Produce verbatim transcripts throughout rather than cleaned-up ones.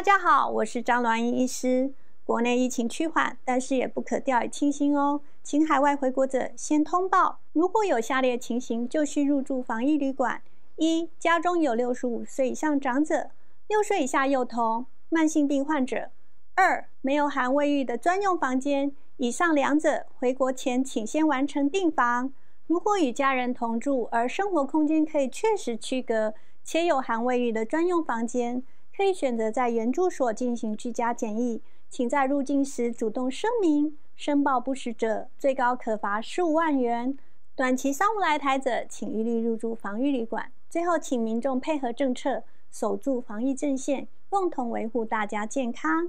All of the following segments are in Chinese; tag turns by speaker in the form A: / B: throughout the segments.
A: 家好，我是张鸾仪医师。国内疫情趋缓，但是也不可掉以轻心哦。请海外回国者先通报，如果有下列情形，就需入住防疫旅馆：一、家中有六十五岁以上长者、六岁以下幼童、慢性病患者；二、没有含卫浴的专用房间，以上两者回国前请先完成订房。如果与家人同住，而生活空间可以确实区隔，且有含卫浴的专用房间，可以选择在原住所进行居家检疫。请在入境时主动声明，申报不实者，最高可罚十五万元。短期商务来台者，请一律入住防疫旅馆。最后，请民众配合政策，守住防疫阵线，共同维护大家健康。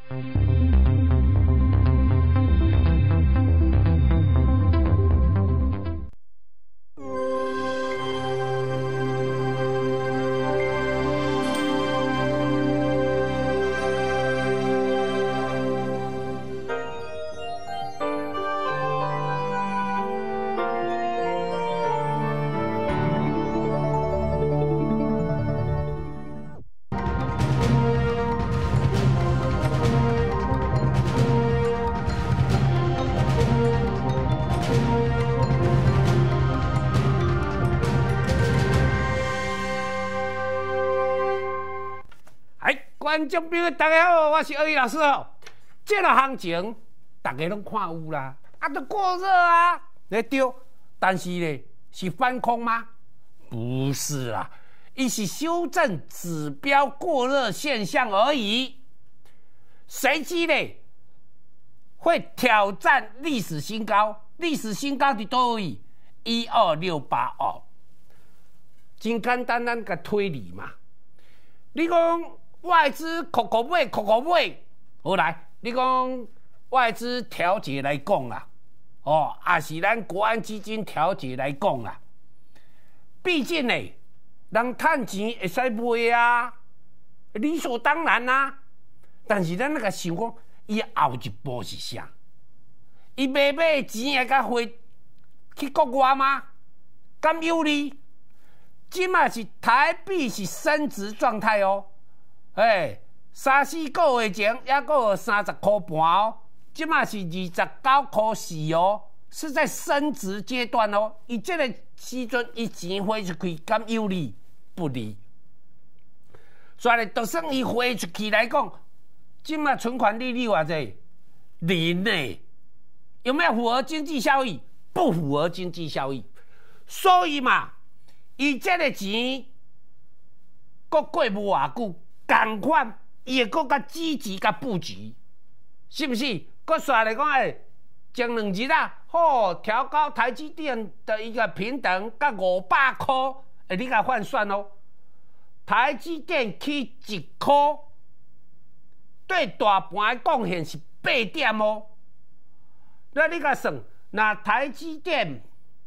B: 观众朋友，大家好，我是二一老师哦。这个行情大家拢看有啦，啊，都过热啊，对对。但是呢，是翻空吗？不是啦，一是修正指标过热现象而已。随机呢会挑战历史新高，历史新高伫多位？一二六八哦。真简单，咱个推理嘛。你讲。外资口口买，口口买，好来，你讲外资调节来讲啦，哦，也是咱国安基金调节来讲啦。毕竟呢，人趁钱会使买啊，理所当然啊。但是咱那个想讲，伊后一步是啥？伊买买钱会甲回去国外吗？敢有理？今嘛是台币是升值状态哦。哎，三四个月前还阁有三十块半哦，即马是二十九块四哦，是在升值阶段哦。伊这个时阵，伊钱花出去，敢有利不利？所以，就算伊花出去来讲，即马存款利率偌济？零呢？有没有符合经济效益？不符合经济效益。所以嘛，伊这个钱，阁过无偌久。同款，伊会搁较积极、甲布局，是不是？搁刷来讲，诶，前两日啊，好调高台积电的一个平等，甲五百块，诶，你甲换算哦。台积电起一块，对大盘的贡献是八点哦。那你甲算，那台积电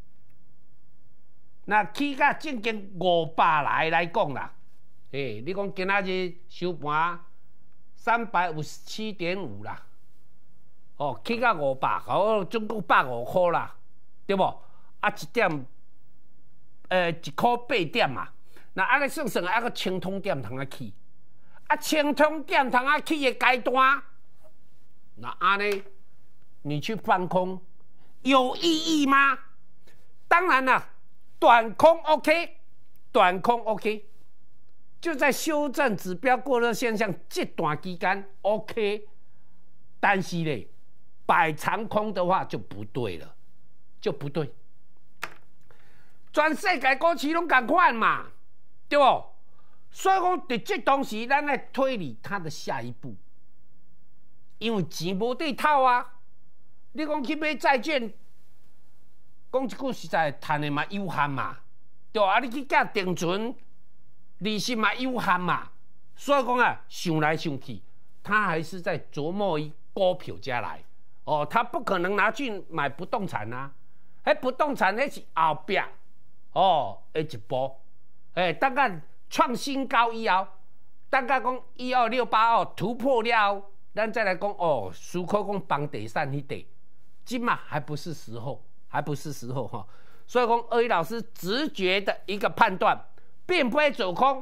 B: 那起甲正经五百来来讲啦。诶、欸，你讲今仔日收盘三百五十七点五啦，哦，起到五百，哦，总共百五块啦，对不？啊，一点，呃，一块八点嘛。那安尼算算，还个清通点通啊起，啊，清通点通啊起的阶段，那安尼你去放空有意义吗？当然啦，短空 OK， 短空 OK。就在修正指标过热现象这段期间 OK， 但是呢，摆长空的话就不对了，就不对。全世界股市拢同款嘛，对不？所以讲，在这当时，咱来推理它的下一步，因为钱无地套啊。你讲去买债券，讲一句实在，赚的嘛有限嘛，对啊，你去缴定存。利息嘛有限嘛，所以讲啊，想来想去，他还是在琢磨于股票家来哦，他不可能拿去买不动产啊，迄不动产迄是后壁哦，下一步，诶，等下创新高以后，等下讲一二六八哦突破了后，咱再来讲哦，思考讲房地产迄块，今嘛还不是时候，还不是时候哈、哦，所以讲二一老师直觉的一个判断。并不会走空，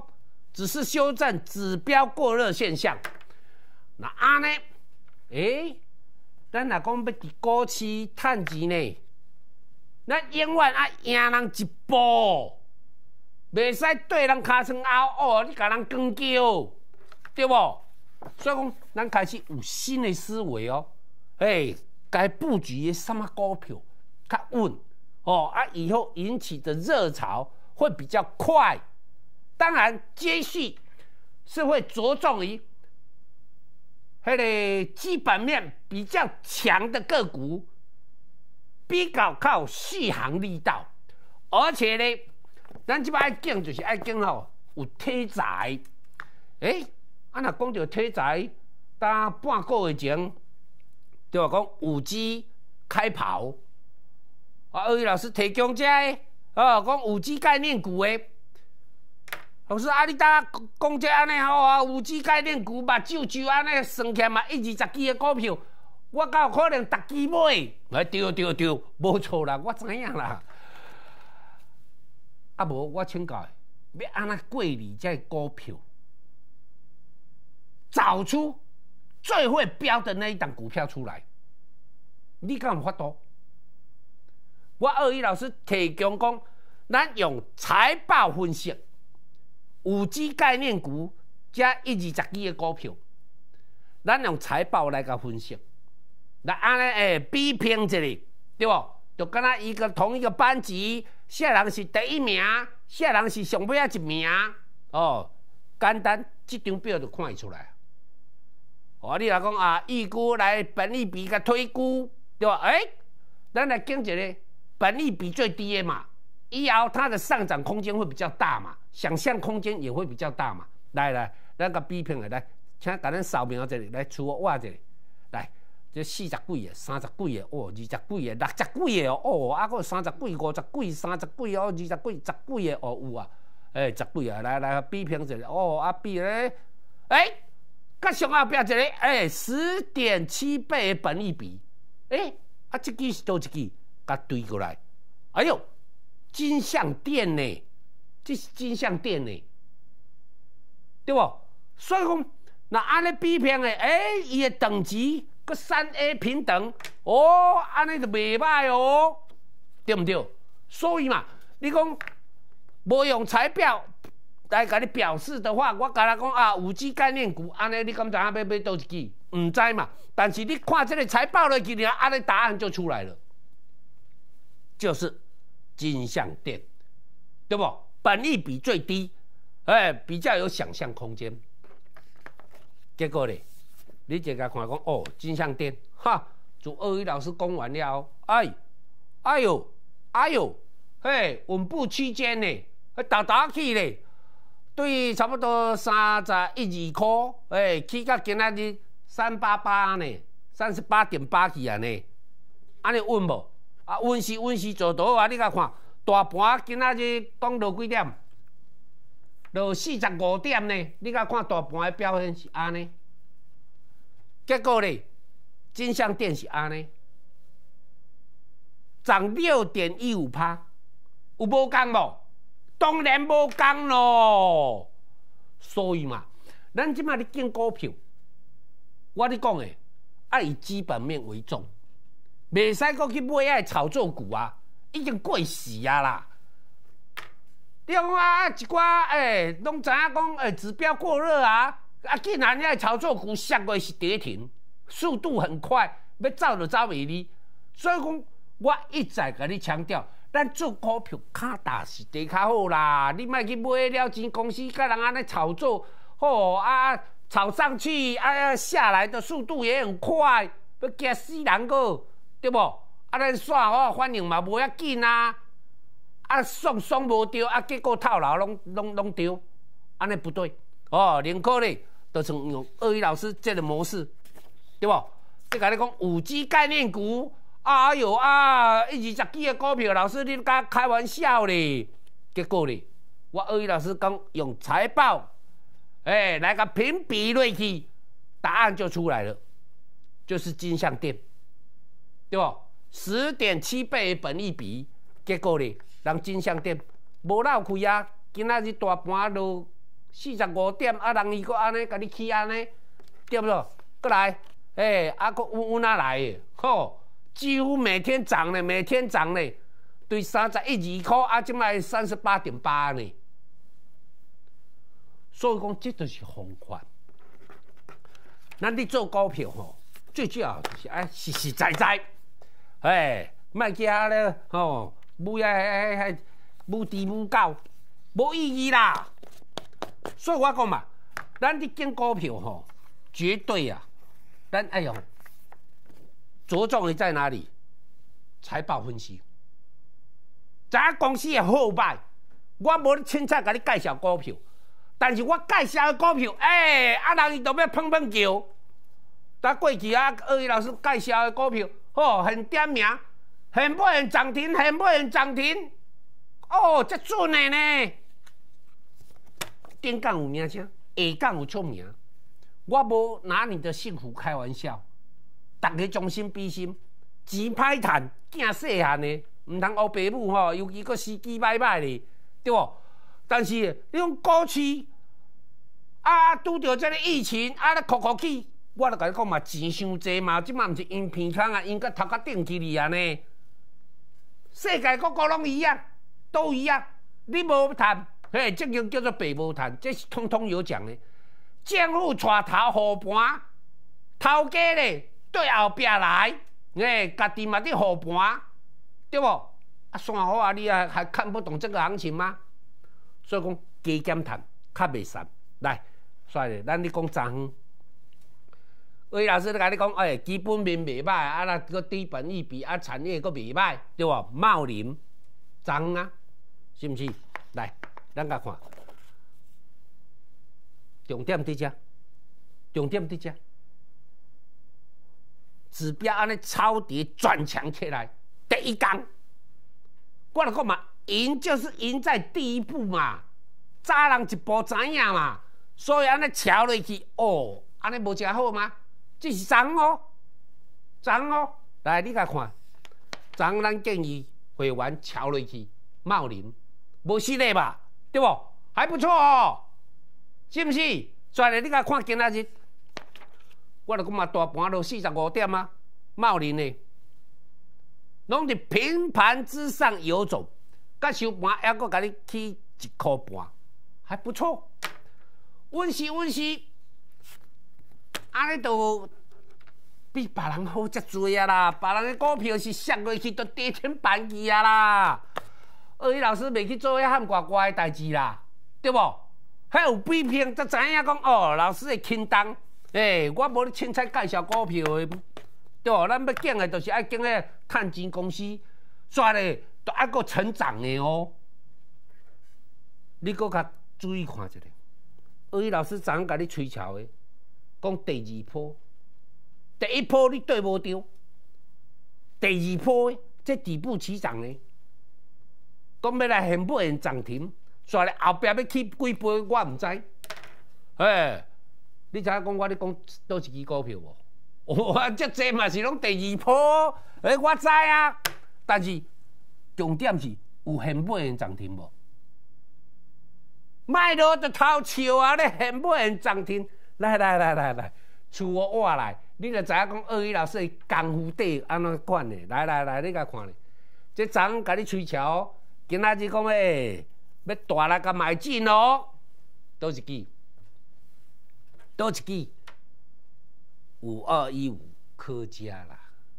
B: 只是修正指标过热现象。那安呢？诶，咱若讲要伫股市趁钱呢，咱永远爱赢人一步，袂使对人尻川后哦，你甲人光叫，对无？所以讲，咱开始有新的思维哦。诶，该布局的什么股票较稳哦啊，以后引起的热潮会比较快。当然，接续是会着重于迄个基本面比较强的个股，比较靠续航力道，而且呢，咱即摆爱讲就是爱讲吼有题材。诶，啊若讲到题材，当半个月前，对吧？讲五 G 开跑，啊，二位老师提供这个，哦，讲五 G 概念股的。老师，啊，你当讲这安尼好啊？五 G 概念股目睭睭安尼算起来嘛，一二十支的股票，我敢有可能逐支买？哎，对对对，无错啦，我知影啦。啊无，我请教，要安怎过滤这股票，找出最会标的那一档股票出来？你敢有法度？我二一老师提供讲，咱用财报分析。五 G 概念股加一二十支的股票，咱用财报来甲分析，来安尼诶比拼一下，对不？就敢若一个同一个班级，啥人是第一名，啥人是上尾啊一名，哦，简单，这张表就看会出来。哦，你来讲啊，预估来本益比甲推估，对吧？诶、欸，咱来讲一个本益比最低的嘛。以后它的上涨空间会比较大嘛，想象空间也会比较大嘛。来来，咱个比拼的来，请甲咱扫描这里，来除我画这里，来，这四十几个、三十几个，哦，二十几个、六十几个哦，哦，啊，个三十几、五十几、三十几哦，二十几、十几个哦，有啊，诶、欸，十几个，来来比拼这里，哦，啊比咧，诶，甲上后壁一个，诶，十点七倍的本益比，诶、欸，啊，这支是倒一支，甲对过来，哎呦！金像电呢？这是金像电呢，对不？所以讲，那安尼比拼的，哎，伊的等级个三 A 平等，哦，安尼就袂歹哦，对不对？所以嘛，你讲无用财表来甲你表示的话，我甲你讲啊，五 G 概念股安尼，你敢知影要买倒一支？唔知嘛？但是你看这个财报落去，安尼答案就出来了，就是。金像电，对不？本益比最低，哎，比较有想象空间。结果呢，你这个看讲哦，金像电，哈，就二一老师讲完了，哎，哎呦，哎呦，嘿，稳步区间呢，打打去呢，对，差不多三十一二块，哎，去到今仔日三八八呢，三十八点八去啊呢，安尼稳无？啊，稳是稳是做多啊！你甲看，大盘今仔日讲落几点？落四十五点呢。你甲看大盘的表现是安尼，结果呢，金像电是安尼，涨六点一五趴，有无共无？当然无共咯。所以嘛，咱即马咧拣股票，我咧讲诶，爱以基本面为重。袂使搁去买遐炒作股啊，已经过时啊啦！你讲啊，一寡诶，拢知影讲诶，指标过热啊，啊，竟然遐炒作股下个是跌停，速度很快，要走就走袂离。所以讲，我一再甲你强调，咱做股票卡大是地较好啦，你莫去买了钱公司，甲人安尼炒作，吼啊，炒上去啊，下来的速度也很快，要惊死人个。对不？啊，咱耍哦，反正嘛无要紧啊，啊，爽爽无对，啊，结果套牢拢拢拢对，安尼不对哦。宁可咧，就像用二一老师这个模式，对不？即甲你讲五 G 概念股，哎呦啊，一二十几个股票，老师你甲开玩笑咧？结果咧，我二一老师讲用财报，哎，来个评比落去，答案就出来了，就是金像电。对不？十点七倍的本益比，结果咧，人金像电无闹开啊！今仔日大盘落四十五点，啊，人伊搁安尼，甲你起安尼，对不对？过来，哎，啊，搁稳稳啊来的，吼，几乎每天涨呢，每天涨呢，对三十一二块，啊，即卖三十八点八呢。所以讲，这就是方法。咱咧做股票吼，最主要就是爱实实在在，哎，莫去遐咧吼，舞遐遐遐舞猪舞狗，无意义啦。所以我讲嘛，咱咧揀股票吼，绝对啊，咱哎呦，着重于在哪里？财报分析，知影公司的好歹，我无咧凊彩甲你介绍股票。但是我介绍的股票，哎、欸，啊人伊都要碰碰叫。咱过去啊，二一老师介绍的股票，哦，很点名，很不很涨停，很不很涨停，哦，这准的呢。顶港有名声，下港有出名。我无拿你的幸福开玩笑，大家将心比心，钱歹赚，囝细汉的，唔通学爸母吼，尤其个司机歹歹的，对不？但是你讲股市啊，拄着这个疫情啊，咧哭哭起，我就甲你讲嘛，钱伤济嘛，即嘛毋是因鼻孔啊，因个头壳顶起哩安尼。世界各国拢一样，都一样。你无赚，嘿，这个叫做白无赚，这是通通有奖的。政府带头护盘，头家咧对后壁来，哎，家己嘛伫护盘，对不？啊，算好啊，你啊还看不懂这个行情吗？所以讲加减赚，较袂散。来，帅咧，咱咧讲昨昏，魏老师咧甲你讲，哎，基本面袂歹，啊，那个低本益比，啊，产业佫袂歹，对无？茂林，昨昏啊，是毋是？来，咱甲看，重点伫遮，重点伫遮，指标安尼超跌转强起来，第一天，我就讲嘛。赢就是赢在第一步嘛，早人一步知影嘛，所以安尼瞧落去，哦，安尼无真好吗？这是涨哦，涨哦。来，你甲看，涨咱建议会员瞧落去，茂林，无失礼吧？对不？还不错哦，是不是？所以你甲看今仔日，我就讲嘛，大盘落四十五点啊，茂林呢，拢伫平盘之上游走。甲收盘还阁甲你起一块半，还不错。稳是稳是，安尼都比别人好遮多啊啦！别人的股票是摔落去都跌天板去啊啦！二一老师袂去做遐喊乖乖的代志啦，对无？遐有比拼才知影讲哦，老师会轻重。诶、欸，我无咧凊彩介绍股票的，对无？咱要拣的，就是爱拣迄趁钱公司，煞咧。都还阁成长的哦，你阁较注意看一下。二一老师昨昏甲你吹潮的，讲第二波，第一波你对无对？第二波这底部起涨的，讲要来现不现涨停，煞咧后壁要起几倍我唔知。哎，你知影讲我咧讲倒一支股票无？哇，这这嘛是拢第二波，哎，我知啊，但是。重点是有现不现涨停无？卖落就偷笑啊！咧现不现涨停，来来来来来，厝我挖来，你就知影讲二一老师的功夫底安怎管的？来来来，你甲看咧，这昨昏甲你吹潮，今仔日讲诶，要大力甲买进哦，倒一支，倒一支，五二一五科嘉啦。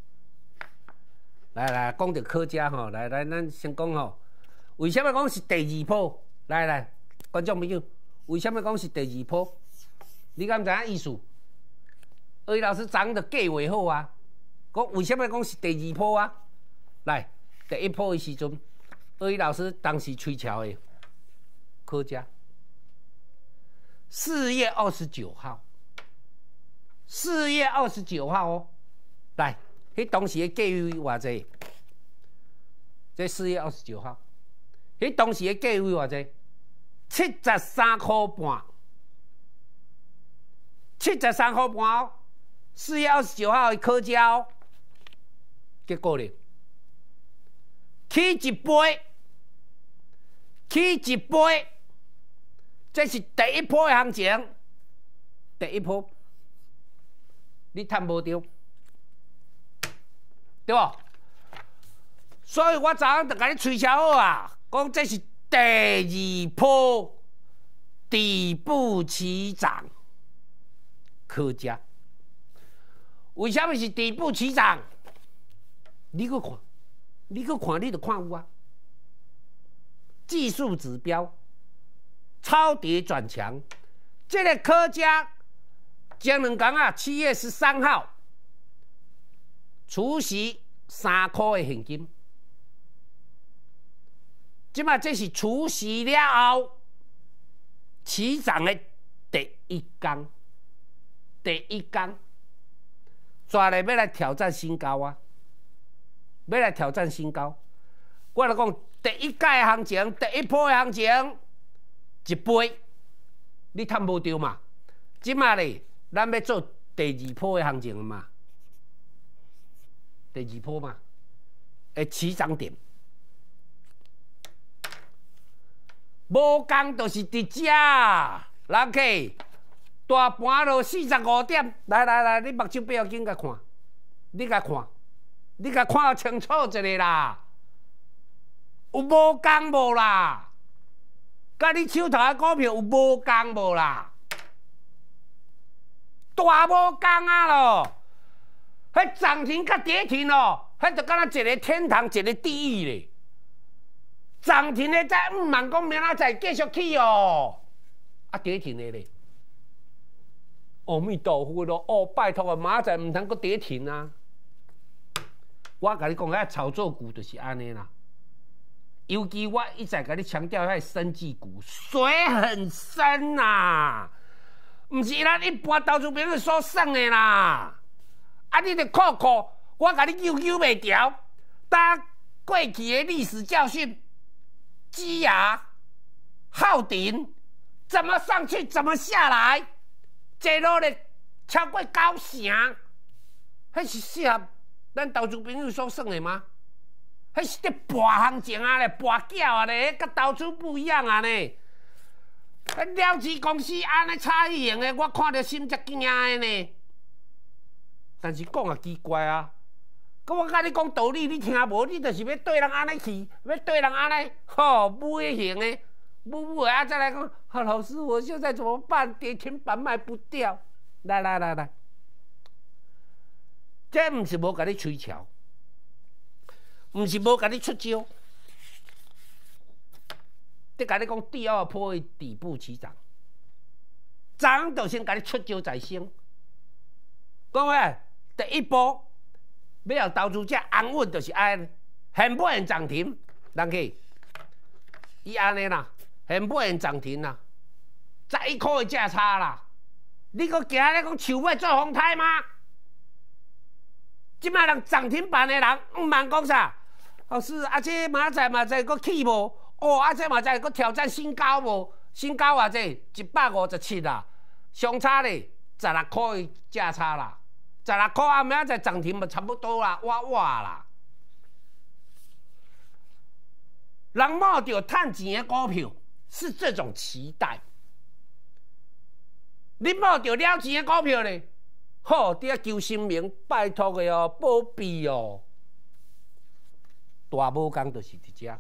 B: 来来，讲到科嘉吼，来来，咱先讲吼，为什么讲是第二波？来来，观众朋友，为什么讲是第二波？你敢知影意思？二一老师昨就计划好啊，讲为什么讲是第二波啊？来，第一波的时阵，二一老师当时吹潮的科嘉，四月二十九号，四月二十九号哦，来。迄当时的价位偌济？这四月二十九号，迄当时的价位偌济？七十三块半，七十三块半哦。四月二十九号的科嘉哦，结果咧，起一倍，起一倍， 这是第一波的行情，第一波你赚无到，对不？所以我昨昏就甲你吹箫好啊，讲这是第二波底部起涨，可嘉。为什么是底部起涨？你去看，你去看，你就看有啊。技术指标超跌转强，这个可嘉前两天啊，七月十三号除息三块的现金。即马这是除息了后起涨的第一天，第一天，抓来要来挑战新高啊！要来挑战新高。我来讲，第一届的行情，第一波的行情，一倍，你赚无到嘛？即马咧，咱要做第二波的行情嘛？第二波嘛，的起涨点。无讲就是伫遮，人客大盘落四十五点，来来来，你目睭不要紧甲看，你甲看，你甲看清楚一下啦，有无讲无啦？甲你手头的股票有无讲无啦？大无讲啊咯，迄涨停甲跌停哦，迄就敢若一个天堂，一个地狱咧。涨停的在五万公明仔载继续起哦，啊跌停的咧，阿弥陀佛咯，哦拜托啊，明仔载唔通阁跌停啊！我甲你讲，遐炒作股就是安尼啦，尤其我一再甲你强调，遐生技股水很深呐、啊，唔是咱一般投资朋友所算的啦，啊你着看看，我甲你揪揪袂调，搭过去的历史教训。基亚、浩鼎怎么上去，怎么下来，这路咧超过九成，迄是适合咱投资朋友所算的吗？迄是伫博行情啊咧，博缴啊咧，甲投资不一样啊咧。迄了资公司安尼差异型的，我看着心才惊的呢。但是讲也奇怪啊。咁我甲你讲道理，你听无？你就是要对人安尼去，要对人安尼，吼，尾型的，尾尾啊再来讲，啊老师，我现在怎么办？跌停板卖不掉。来来来来，这唔是无甲你吹桥，唔是无甲你出招，得甲你讲第二波的底部起涨，涨就先甲你出招在先。各位，第一波。要让投资者安稳，就是安，很不能涨停，人去，伊安尼啦，很不能涨停啦，十一块的价差啦，你搁行咧讲手尾做风台吗？即摆人涨停板的人，唔茫讲啥？老师，啊这明仔载嘛再搁起无？哦，啊这嘛再搁挑战新高无？新高啊这一百五十七啦，相差咧十六块的价差啦。十六块啊，明仔载涨停嘛，差不多啦，哇哇啦！人摸到赚钱的股票是这种期待，你摸到了钱的股票呢？好，伫遐求生命，拜托的哦，保庇哦，大无讲就是伫遮，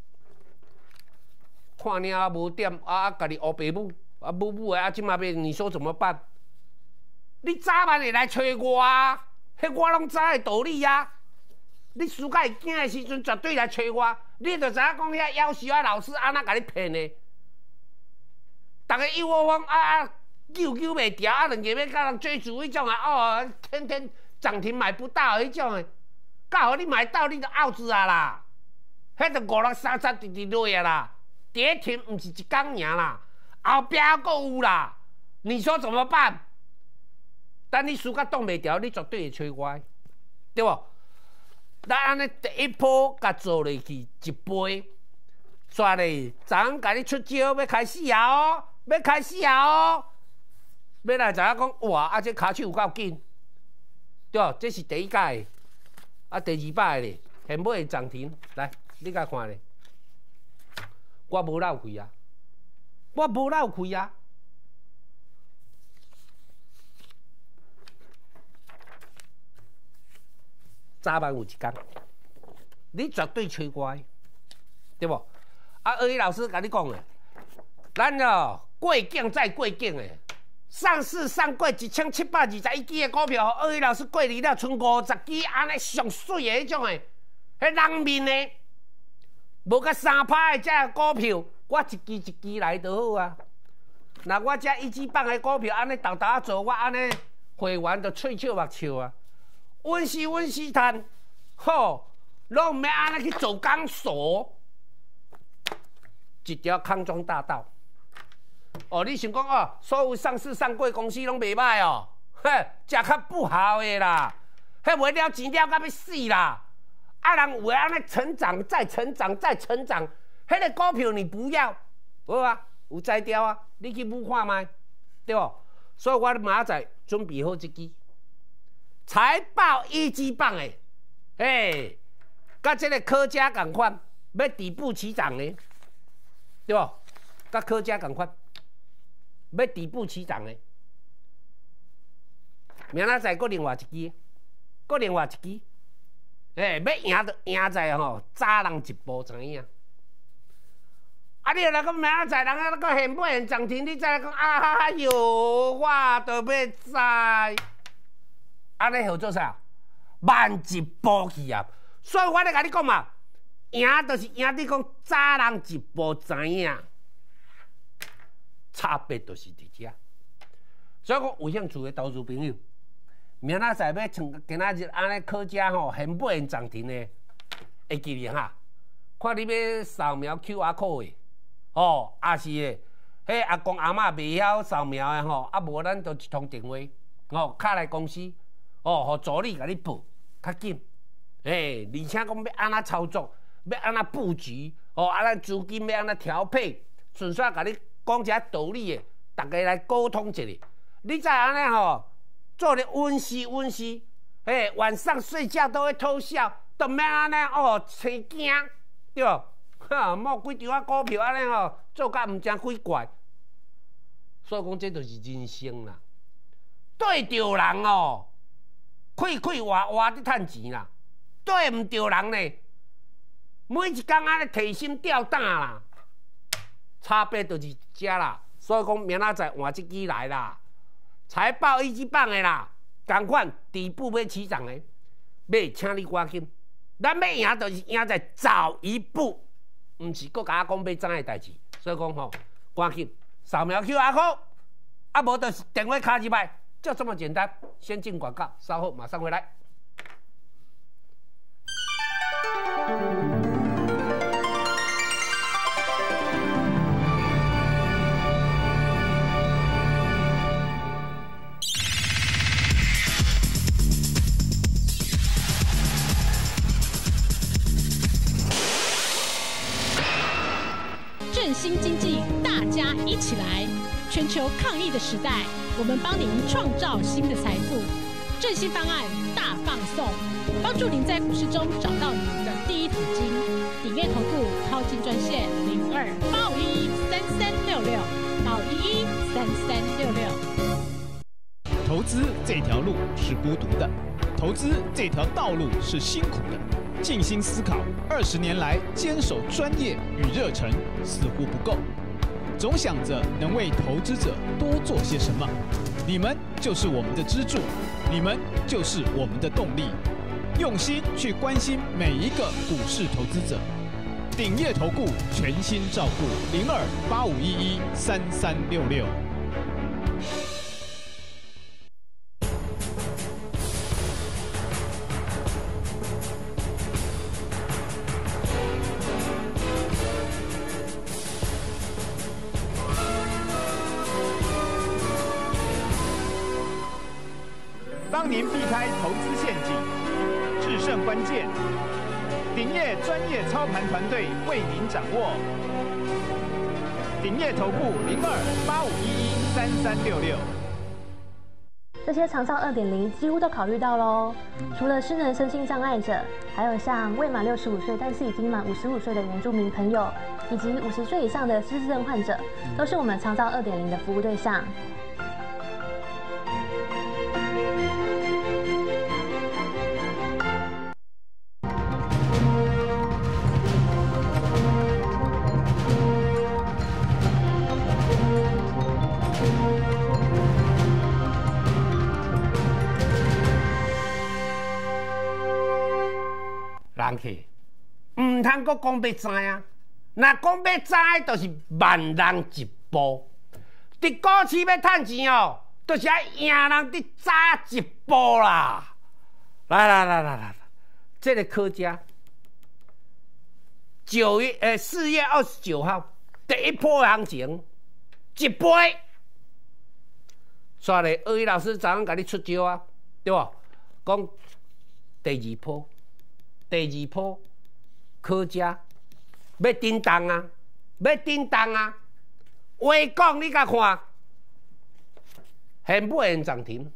B: 看领啊无点啊，家己乌爸母啊，母母的啊，即马要你说怎么办？你早晚会来找我啊！迄我拢知的道理啊！你输甲会惊的时阵，绝对来找我。你着知影讲遐夭寿啊老师安怎甲你骗的？逐个一窝蜂啊啊，救救袂掉啊，两个要甲人追逐迄种啊！哦，天天涨停买不到迄种的，刚好你买到，你就out子啊啦！迄着五六三十直直落啊啦，跌停毋是一天尔啦，后壁还阁有啦，你说怎么办？等你输甲挡袂牢，你绝对会找我，对无？咱安尼第一波甲做落去一倍，煞咧，昨昏甲你出招要开始啊哦，要开始啊哦，要来知影讲哇，啊这骹手有够紧，对无？这是第一届，啊第二摆咧，现买涨停，来，你甲看咧，我无漏气啊， 我无漏开啊。早晚有一天，你绝对找我，对不？啊，二一老师甲你讲诶，咱哦过境再过境诶，上市上过一千七百二十一支诶股票，二一老师过离了，剩五十支，安尼上水诶迄种诶，迄人面诶，无甲三拍诶这股票，我一支一支来就好啊。那我这一支棒诶股票，安尼豆豆做，我安尼会员就喙笑目笑啊。稳时稳时赚，吼，拢毋免安尼去做工数。一条康庄大道，哦，你想讲哦，所有上市上柜公司拢袂歹哦，嘿，食较不好的啦，迄为了钱了到要死啦，啊人有安尼成长再成长再成长，迄个股票你不要，好啊，有才调啊，你去补看卖，对不？所以我明仔准备好一支财报一级棒的，嘿，甲这个科家同款，要底部起涨的。对不？甲科家同款，要底部起涨的。明仔载搁另外一支，搁另外一支，诶，要赢就赢在吼，早人一步知影。啊，你若讲明仔载人啊，搁现买现涨停，你再来讲，哎哟，我都要知，安尼好做啥？慢一步去啊！所以我咧甲你讲嘛。赢就是赢，你讲早人一步知影，差别就是伫遮。所以讲有兴趣的投资朋友，明仔载要像今仔日安尼考遮吼，现买现涨停的，会记哩哈。看你要扫描 Q R code 的，哦，也是的，迄阿公阿嬷袂晓扫描的吼，啊无咱就一通电话，哦，敲来公司，哦，互助理甲你报较紧，诶，而且讲要安怎操作。要安怎布局？哦，啊，咱资金要安怎调配？顺续甲你讲一下道理的，大家来沟通一下。你再安尼吼，做咧温习温习，嘿，晚上睡觉都会偷笑，都免安尼哦，生惊，对不？哈，莫几张啊股票安尼吼，做甲毋正鬼怪。所以讲，这就是人生啦。对着人哦，开开活活伫趁钱啦；对毋着人呢？每一工安尼提心吊胆啦，差别就是遮啦。所以讲明仔载换一支来啦，财报一级棒的啦，同款底部要起涨的，要请你赶紧。咱要赢就是赢在早一步，毋是搁甲我讲要知的代志。所以讲吼，赶紧扫描 Q R code， 啊无就是电话卡入来，就这么简单。先进广告，稍后马上回来。
C: 振兴经济，大家一起来！全球抗疫的时代，我们帮您创造新的财富。振兴方案大放送，帮助您在股市中找到您的第一桶金。鼎业投顾超金专线零二八五一一三三六六八五一一三三六六。
D: 投资这条路是孤独的，投资这条道路是辛苦的。静心思考，二十年来坚守专业与热忱似乎不够，总想着能为投资者多做些什么。你们就是我们的支柱，你们就是我们的动力。用心去关心每一个股市投资者。鼎业投顾全心照顾零二八五一一三三六六。帮您避开投资陷阱，制胜关键。鼎业专业操盘团队为您掌握。鼎业投顾零二八五一一三三六六。
E: 这些长照二点零几乎都考虑到喽。除了失能身心障碍者，还有像未满六十五岁但是已经满五十五岁的原住民朋友，以及五十岁以上的失智症患者，都是我们长照二点零的服务对象。
B: 人客，唔通阁讲要知啊！若讲要知，就是万人一步。伫股市要趁钱哦，就是爱赢人伫早一步啦！来来来来来，这个科家九月呃四月二十九号第一波行情一倍，煞咧二一老师昨昏甲你出招啊，对无？讲第二波。第二波科家要震动啊，要震动啊！话讲你甲看，现不现涨停？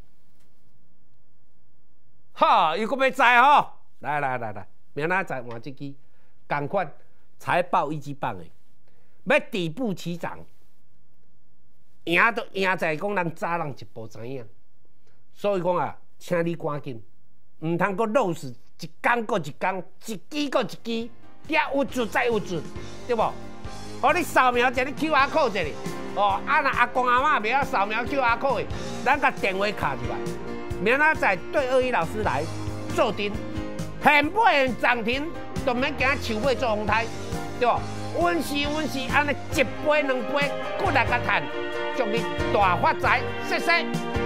B: 哈，又搁要知吼？来来来来，明仔载换一支，同款财报一级棒的，要底部起涨，赢都赢在讲人早人一步知影，所以讲啊，请你赶紧，唔通搁漏死。一天过一天，一支过一支，遐有准再有准，对无？互你扫描一个 Q R code 一下，哦，啊那阿公阿嬷袂晓扫描 Q R code 的，咱甲电话卡入来，明仔载对二一老师来做阵，现不现涨停，都免惊树尾做风台，对无？稳是稳是，安尼一杯两杯，骨力甲趁，祝你大发财，谢谢。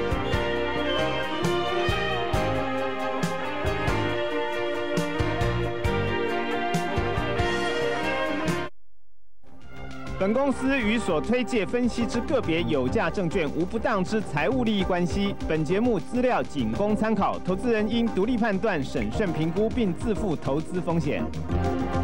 D: 本公司与所推介分析之个别有价证券无不当之财务利益关系。本节目资料仅供参考，投资人应独立判断、审慎评估，并自负投资风险。